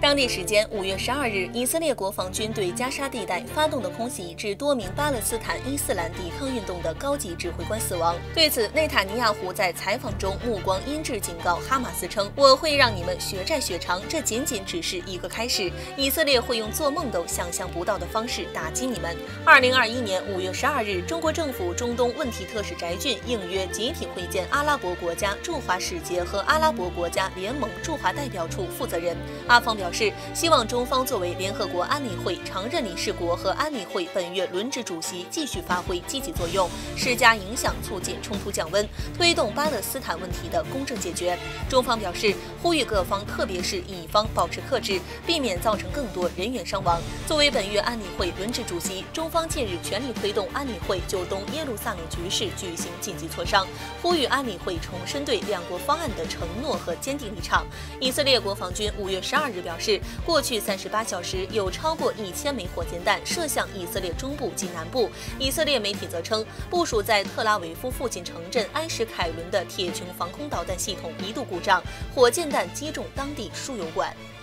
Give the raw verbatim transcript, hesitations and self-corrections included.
当地时间五月十二日，以色列国防军对加沙地带发动的空袭致多名巴勒斯坦伊斯兰抵抗运动的高级指挥官死亡。对此，内塔尼亚胡在采访中目光阴鸷警告哈马斯称：“我会让你们血债血偿，这仅仅只是一个开始。以色列会用做梦都想象不到的方式打击你们。”二零二一年五月十二日，中国政府中东问题特使翟俊应约集体会见阿拉伯国家驻华使节和阿拉伯国家联盟驻华代表处负责人。阿方表示，希望中方作为联合国安理会常任理事国和安理会本月轮值主席，继续发挥积极作用，施加影响，促进冲突降温，推动巴勒斯坦问题的公正解决。中方表示，呼吁各方，特别是以方保持克制，避免造成更多人员伤亡。作为本月安理会轮值主席，中方近日全力推动安理会就东耶路撒冷局势举行紧急磋商，呼吁安理会重申对两国方案的承诺和坚定立场。以色列国防军五月十二日表示，过去三十八小时有超过一千枚火箭弹射向以色列中部及南部。以色列媒体则称，部署在特拉维夫附近城镇埃什凯伦的铁穹防空导弹系统一度故障，火箭弹击中当地输油管。